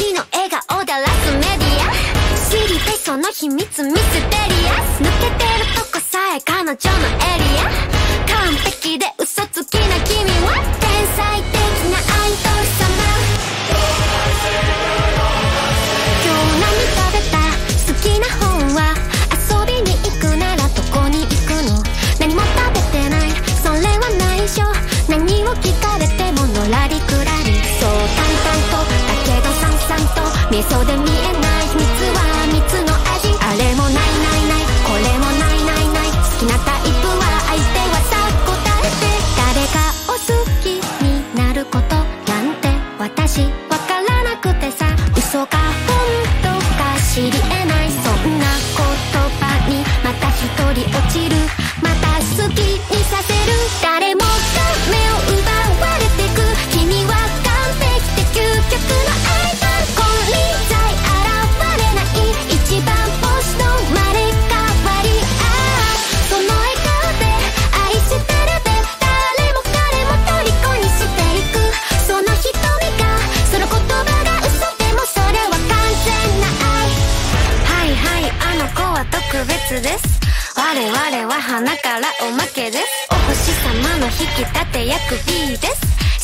時の笑顔だらすメディア、知りたいその秘密ミステリアス、抜けてるとこさえ彼女のエリア、完璧で嘘つきな君は天才的なアイドル様。今日何食べた？好きな本は？遊びに行くならどこに行くの？何も食べてない、それは内緒。何を聞かれてものらりくらり、そう淡々とだけどさんさんと見えそうで見えない秘密は蜜の味。あれもないないない、これもないないない、好きなタイプは相手はさ答えて。誰かを好きになることなんて私わからなくてさ、嘘か本当か知り得ない、そんな言葉にまた一人落ちる、また好きにさせる。誰もが目を奪われてく、君は完璧で究極のアイドル。金輪際現れない一番星の生まれ変わり、ああその笑顔で愛してるべ、誰も彼も虜にしていく、その瞳がその言葉が嘘でもそれは完全な愛。はいはい、あの子は特別です、我々は花からおまけです、お星様の引き立て役 B です、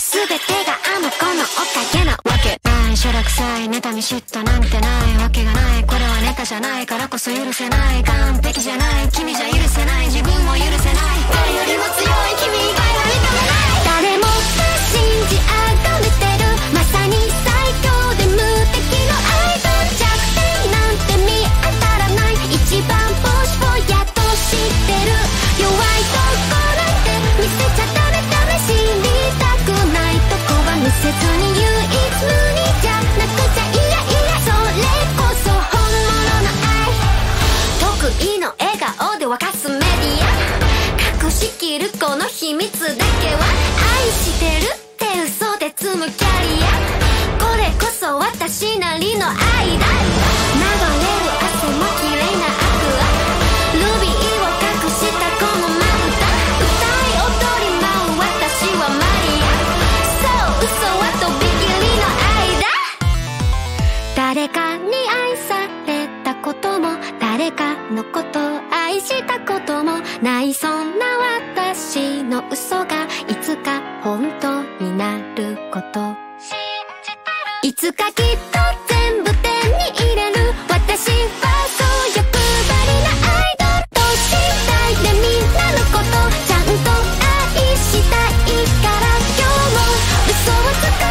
全てがあの子のおかげなわけない。しょらくさい妬み嫉妬なんてないわけがない、これはネタじゃないからこそ許せない、完璧じゃない君じゃ許せない、自分も許せない、誰よりも強い君以外は認めない。誰もが信じ崇めてる、まさに最強で無敵のアイドル。弱点なんて見当たらない、一番星をやっと知ってる、弱いとこなんて見せちゃダメダメ、知りたくないとこは見せずに唯一無二じゃなくちゃ、いやいやそれこそ本物の愛。得意の笑顔で沸かすメディア、隠しきるこの秘密だけは、愛してるって嘘で積むキャリア、これこそ私なりの愛だ。流れる汗も綺麗なアクア、ルビーを隠したこのまぶた、歌い踊り舞う私はマリア、そう嘘はとびきりの愛だ。誰かに愛されたことも誰かのことを愛したこともない、そんな私の嘘がいつか本当になること、いつかきっと全部手に入れる、私はそう欲張りなアイドル、等身大でみんなのことちゃんと愛したいから、今日も嘘をつく